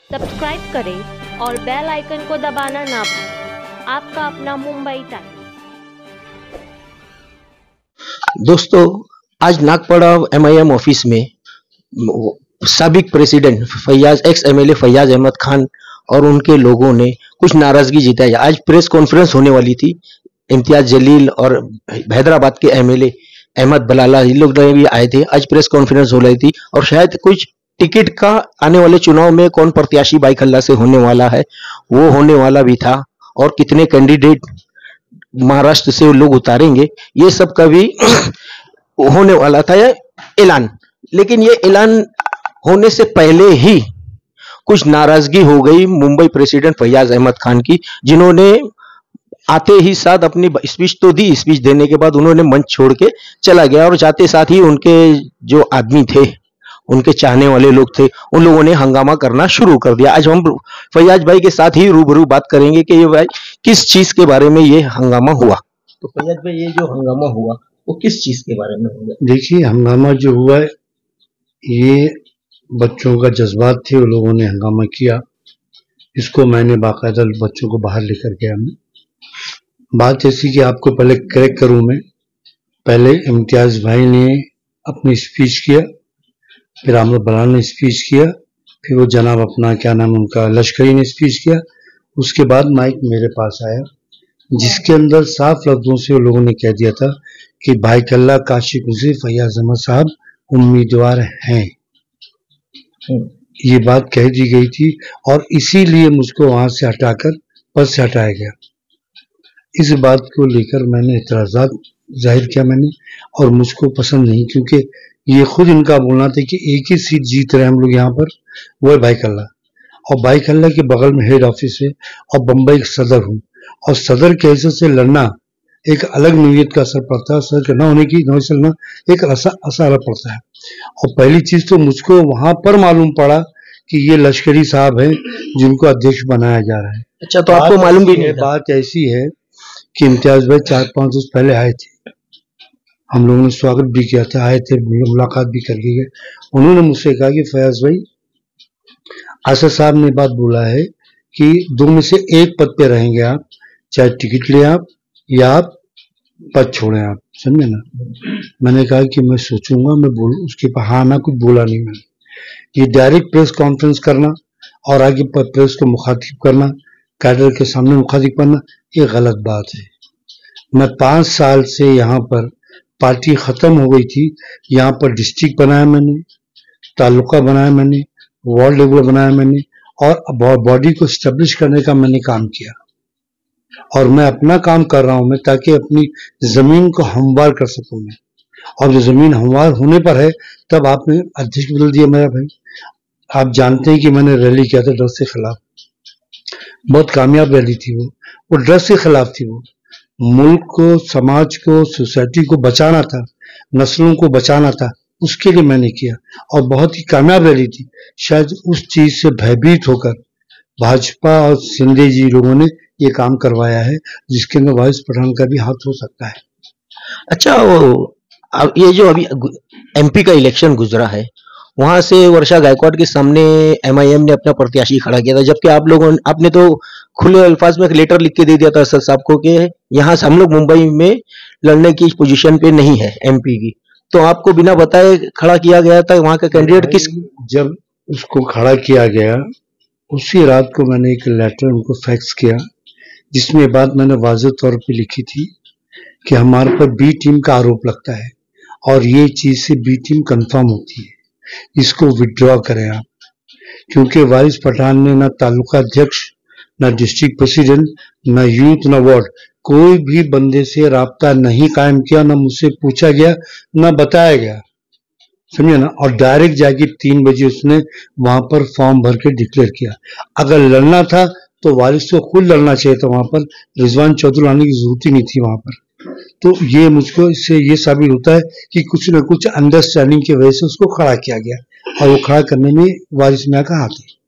Subscribe करें और bell icon को दबाना ना भूलें। आपका अपना मुंबई टाइम्स। दोस्तों, आज नागपाड़ा MIM ऑफिस में साबिक president Faiyaz ex MLA Faiyaz Ahmed Khan और उनके लोगों ने कुछ नाराजगी जताई। आज प्रेस कॉन्फ्रेंस होने वाली थी। इम्तियाज जलील और हैदराबाद के MLA अहमद बलाला, ये लोग भी आए थे। आज प्रेस कॉन्फ्रेंस हो रही थी और शायद कुछ टिकट का आने वाले चुनाव में कौन प्रत्याशी बाईखल्ला से होने वाला है वो होने वाला भी था, और कितने कैंडिडेट महाराष्ट्र से लोग उतारेंगे, ये सब का भी होने वाला था ये ऐलान। लेकिन ये ऐलान होने से पहले ही कुछ नाराजगी हो गई मुंबई प्रेसिडेंट फैयाज अहमद खान की, जिन्होंने आते ही साथ अपनी स्पीच तो दी। स्पीच देने के बाद उन्होंने मंच छोड़ के चला गया और जाते साथ ही उनके जो आदमी थे, उनके चाहने वाले लोग थे, उन लोगों ने हंगामा करना शुरू कर दिया। आज हम फैयाज भाई के साथ ही रूबरू बात करेंगे कि ये भाई किस चीज के बारे में ये हंगामा हुआ। तो फैयाज भाई, ये जो हंगामा हुआ वो किस चीज के बारे में हुआ? देखिए, हंगामा जो हुआ है ये बच्चों का जज्बात थे, वो लोगों ने हंगामा किया। इसको मैंने बाकायदा बच्चों को बाहर लेकर गया। मैं बात ऐसी कि आपको पहले करेक्ट करूं मैं। पहले इम्तियाज भाई ने अपनी स्पीच किया, फिर अहमद बलाल ने स्पीच किया, फिर वो जनाब अपना क्या नाम उनका लश्करी ने स्पीच किया। उसके बाद माइक मेरे पास आया, जिसके अंदर साफ लफ्जों से वो लोगों ने कह दिया था कि बाईखल्ला काशिकुंसी फैयाज अहमद साहब उम्मीदवार हैं। ये बात कह दी गई थी और इसीलिए मुझको वहां से हटाकर पद से हटाया गया। इस बात को लेकर मैंने इतराजात जाहिर किया मैंने, और मुझको पसंद नहीं, क्योंकि ये खुद इनका बोलना था कि एक ही सीट जीत रहे हम लोग यहाँ पर, वो है बाईखल्ला। और बाईखल्ला के बगल में हेड ऑफिस है और बम्बई सदर हूँ, और सदर के हैसियत से लड़ना एक अलग नोयत का असर पड़ता है। सदर के न होने की नोयत से लड़ना एक असर पड़ता है। और पहली चीज तो मुझको वहां पर मालूम पड़ा कि ये लश्करी साहब हैं जिनको अध्यक्ष बनाया जा रहा है। अच्छा, तो आपको मालूम भी नहीं? बात ऐसी है कि इम्तियाज भाई 4-5 रोज पहले आए थे, हम लोगों ने स्वागत भी किया था, आए थे, मुलाकात भी करके गए। उन्होंने मुझसे कहा कि फैयाज भाई, असद साहब ने बात बोला है कि दो में से एक पद पे रहेंगे आप, चाहे टिकट ले आप या आप पद छोड़ें आप, समझे ना। मैंने कहा कि मैं सोचूंगा, मैं बोलूं। उसके बाद हाँ ना, कुछ बोला नहीं मैंने। ये डायरेक्ट प्रेस कॉन्फ्रेंस करना और आगे प्रेस को मुखातिब करना, कैडर के सामने मुखातिब करना, ये गलत बात है। मैं 5 साल से यहाँ पर, पार्टी खत्म हो गई थी, यहाँ पर डिस्ट्रिक्ट बनाया मैंने, तालुका बनाया मैंने, वार्ड लेवल बनाया मैंने, और बॉडी को स्टेब्लिश करने का मैंने काम किया। और मैं अपना काम कर रहा हूं मैं, ताकि अपनी जमीन को हमवार कर सकूं मैं। और जो जमीन हमवार होने पर है, तब आपने अध्यक्ष बदल दिया मेरा भाई। आप जानते हैं कि मैंने रैली किया था ड्रग्स के खिलाफ, बहुत कामयाब रैली थी वो ड्रग्स के खिलाफ थी। वो मुल्क को, समाज को, सोसाइटी को बचाना था, नस्लों को बचाना था, उसके लिए मैंने किया, और बहुत ही कामयाब रैली थी। शायद उस चीज से भयभीत होकर भाजपा और शिंदे जी लोगों ने ये काम करवाया है, जिसके अंदर वारिस पठान का भी हाथ हो सकता है। अच्छा, अब ये जो अभी MP का इलेक्शन गुजरा है, वहां से वर्षा गायकवाड के सामने MIM ने अपना प्रत्याशी खड़ा किया था, जबकि आपने तो खुले अल्फाज में एक लेटर लिख के दे दिया था सर साहब को कि यहाँ से हम लोग मुंबई में लड़ने की पोजीशन पे नहीं है MP की। तो आपको बिना बताए खड़ा किया गया था वहां का कैंडिडेट किस? जब उसको खड़ा किया गया, उसी रात को मैंने एक लेटर उनको फैक्स किया, जिसमें बात मैंने वाज़ेह तौर पे लिखी थी कि हमारे पर B टीम का आरोप लगता है और ये चीज से B टीम कंफर्म होती है, इसको विड्रॉ करें आप। क्योंकि वारिस पठान ने ना तालुका अध्यक्ष, ना डिस्ट्रिक्ट प्रेसिडेंट, ना यूथ, ना वार्ड, कोई भी बंदे से राब्ता नहीं कायम किया, ना मुझसे पूछा गया, ना बताया गया, समझे ना। और डायरेक्ट जाके 3 बजे उसने वहां पर फॉर्म भर के डिक्लेयर किया। अगर लड़ना था तो वारिस को खुद लड़ना चाहिए था, वहां पर रिजवान चौधरी आने की जरूरत ही नहीं थी वहां पर। तो ये मुझको इससे ये साबित होता है कि कुछ न कुछ अंडरस्टैंडिंग की वजह से उसको खड़ा किया गया, और वो खड़ा करने में वारिस मियां का हाथ है।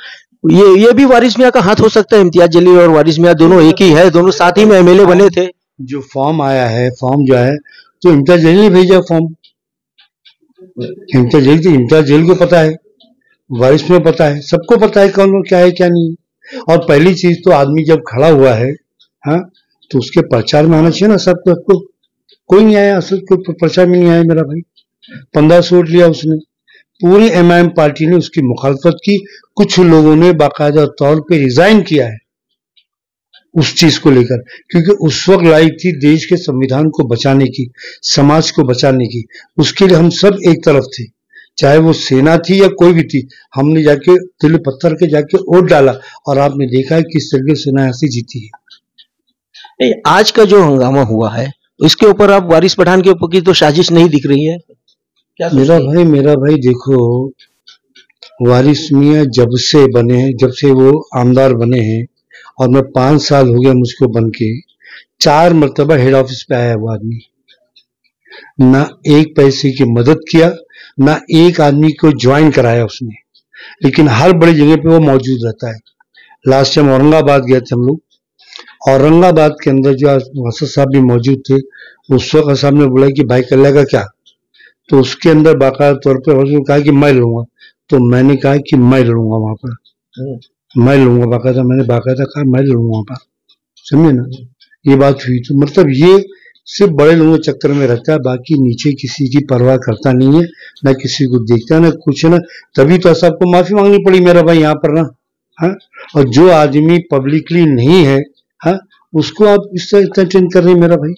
ये भी वारिस मियां का हाथ हो सकता है? इम्तियाज जलील और वारिस मियां दोनों एक ही है, दोनों साथ ही में MLA बने थे। जो फॉर्म आया है, फॉर्म जो है तो इम्तियाज जलील ने भेजा फॉर्म। इम्तियाज जलील को पता है, वारिस में पता है, सबको पता है कौन क्या है क्या नहीं है। और पहली चीज तो आदमी जब खड़ा हुआ है, हाँ, तो उसके प्रचार में आना चाहिए ना सबको। कोई नहीं आया, असल कोई प्रचार में नहीं आया मेरा भाई। 1500 वोट लिया उसने, पूरी एमआईएम पार्टी ने उसकी मुखालफत की। कुछ लोगों ने बाकायदा तौर पे रिजाइन किया है उस चीज को लेकर, क्योंकि उस वक्त लाई थी देश के संविधान को बचाने की, समाज को बचाने की। उसके लिए हम सब एक तरफ थे, चाहे वो सेना थी या कोई भी थी। हमने जाके दिल पत्थर के जाके वोट डाला और आपने देखा है किस तरीके से सेना ऐसी जीती है। नहीं, आज का जो हंगामा हुआ है इसके ऊपर आप वारिस पठान के ऊपर की तो साजिश नहीं दिख रही है क्या? मेरा भाई देखो, वारिस मियां जब से बने हैं, जब से वो आमदार बने हैं, और मैं 5 साल हो गया मुझको बन के, 4 मरतबा हेड ऑफिस पे आया वो आदमी। ना एक पैसे की मदद किया, ना एक आदमी को ज्वाइन कराया उसने, लेकिन हर बड़ी जगह पे वो मौजूद रहता है। लास्ट टाइम औरंगाबाद गए थे हम लोग, औरंगाबाद के अंदर जो असद साहब भी मौजूद थे, उस वक्त साहब ने बोला कि भाई कर लेगा क्या, तो उसके अंदर बाकायदा तौर पर उसने कहा कि मैं लड़ूंगा। तो मैंने कहा कि मैं लड़ूंगा वहां पर, मैं लड़ूंगा, बाकायदा मैंने बाकायदा कहा मैं लड़ूंगा वहां पर, समझे ना, ये बात हुई। तो मतलब ये सिर्फ बड़े लोगों के चक्कर में रहता है, बाकी नीचे किसी की परवाह करता नहीं है, ना किसी को देखता है, ना कुछ है ना। तभी तो सबको माफी मांगनी पड़ी मेरा भाई यहाँ पर ना, हाँ। और जो आदमी पब्लिकली नहीं है, हाँ, उसको आप इस तरह इतना ट्रेन कर रहे हैं मेरा भाई,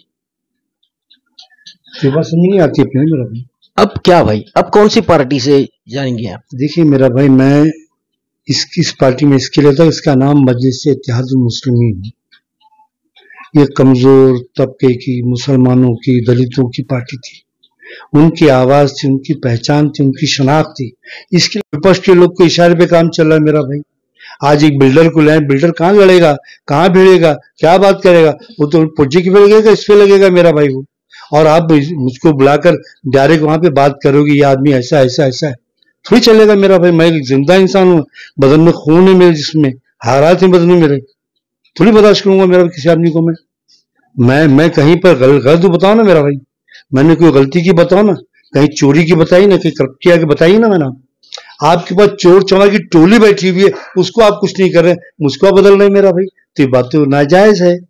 ये बात समझ नहीं आती अपने मेरा भाई। अब क्या भाई, अब कौन सी पार्टी से जाएंगे आप? देखिए मेरा भाई, मैं इस पार्टी में इसके लिए था, इसका नाम मजलिस-ए-इत्तेहादुल मुस्लिमीन है। ये कमजोर तबके की, मुसलमानों की, दलितों की पार्टी थी। उनकी आवाज थी, उनकी पहचान थी, उनकी शनाख्त थी। इसके विपक्ष के लोग को इशारे पे काम चल रहा है मेरा भाई। आज एक बिल्डर को लाए, बिल्डर कहाँ लड़ेगा, कहाँ भिड़ेगा, क्या बात करेगा, वो तो प्रोजेक्ट पे लगेगा, इस पे लगेगा मेरा भाई वो। और आप मुझको बुलाकर डायरेक्ट वहां पे बात करोगे ये आदमी ऐसा ऐसा ऐसा है, थोड़ी चलेगा मेरा भाई। मैं एक जिंदा इंसान हूँ, बदन में खून है मेरे, जिसमें हालात है बदन में मेरे, थोड़ी बर्दाश्त करूंगा मेरा किसी आदमी को। मैं कहीं पर गलत बताओ ना मेरा भाई, मैंने कोई गलती की बताओ ना, कहीं चोरी की बताई ना, कहीं करप्ट किया की बताइए ना। मैंने आपके पास चोर चमार की टोली बैठी हुई है, उसको आप कुछ नहीं कर रहे, मुझको आप बदल रहे मेरा भाई, तो ये बात तो नाजायज है।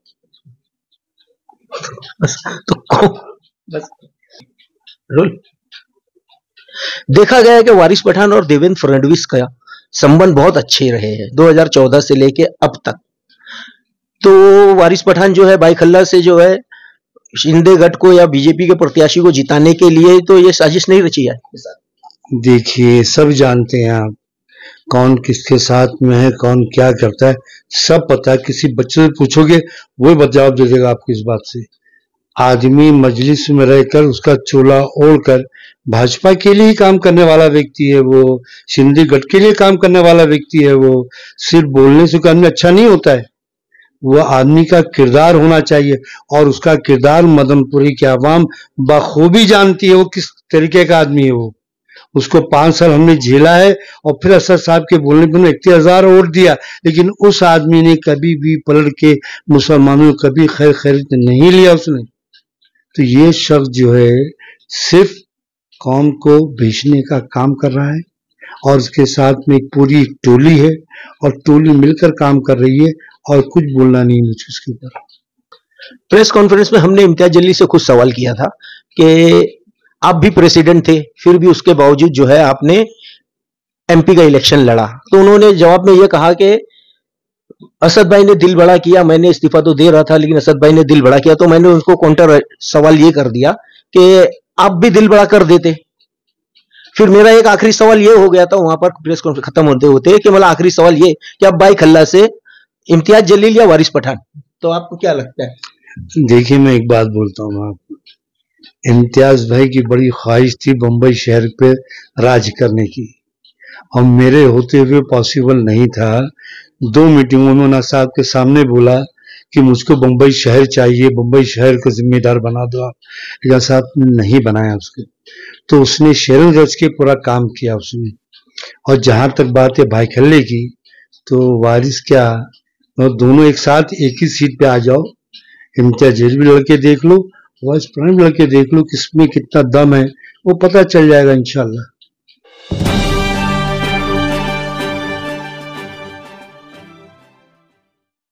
तो बस देखा गया है कि वारिस पठान और देवेंद्र फडणवीस का संबंध बहुत अच्छे रहे हैं 2014 से लेके अब तक। तो वारिस पठान जो है भाई खल्ला से जो है शिंदे गढ़ को या बीजेपी के प्रत्याशी को जिताने के लिए तो ये साजिश नहीं रची है। देखिए सब जानते हैं आप, कौन किसके साथ में है, कौन क्या करता है, सब पता है। किसी बच्चे से पूछोगे वो जवाब दे देगा आपको इस बात से। आदमी मजलिस में रहकर उसका चोला ओढ़कर भाजपा के लिए ही काम करने वाला व्यक्ति है वो, शिंदे गढ़ के लिए काम करने वाला व्यक्ति है वो। सिर्फ बोलने से आदमी अच्छा नहीं होता है, वो आदमी का किरदार होना चाहिए, और उसका किरदार मदनपुरी की आवाम बखूबी जानती है वो किस तरीके का आदमी है वो। उसको 5 साल हमने झेला है, और फिर असद साहब के बोलने पर 31,000 वोट दिया, लेकिन उस आदमी ने कभी भी पलट के मुसलमानों को कभी खैर नहीं लिया उसने। तो ये शख्स जो है सिर्फ कौम को बेचने का काम कर रहा है, और उसके साथ में एक पूरी टोली है, और टोली मिलकर काम कर रही है, और कुछ बोलना नहीं मुझे उसके ऊपर। प्रेस कॉन्फ्रेंस में हमने इम्तियाज जलील से खुद सवाल किया था कि आप भी प्रेसिडेंट थे, फिर भी उसके बावजूद जो है आपने एमपी का इलेक्शन लड़ा, तो उन्होंने जवाब में यह कहा कि असद भाई ने दिल बड़ा किया, मैंने इस्तीफा तो दे रहा था लेकिन असद भाई ने दिल बड़ा किया। तो मैंने उनको काउंटर सवाल ये कर दिया कि आप भी दिल बड़ा कर देते। फिर मेरा एक आखिरी सवाल ये हो गया था वहां पर प्रेस कॉन्फ्रेंस खत्म होते होते कि मतलब आखिरी सवाल ये कि अब भाई खल्ला से इम्तियाज जलील या वारिस पठान, तो आपको क्या लगता है? देखिए मैं एक बात बोलता हूँ आपको, इम्तियाज भाई की बड़ी ख्वाहिश थी बम्बई शहर पे राज करने की, और मेरे होते हुए पॉसिबल नहीं था। 2 मीटिंगों में उन्होंने साहब के सामने बोला कि मुझको बम्बई शहर चाहिए, बम्बई शहर को जिम्मेदार बना दो आप, लेकिन साहब ने नहीं बनाया उसको। तो उसने शेरन गज के पूरा काम किया उसने। और जहां तक बात है भाई खल्ले की, तो वारिस क्या, और दोनों एक साथ एक ही सीट पे आ जाओ, इम्तियाज जलील भी लड़के देख लो, वारिस पठान भी लड़के देख लो, किसमें कितना दम है वो पता चल जाएगा इंशाल्लाह।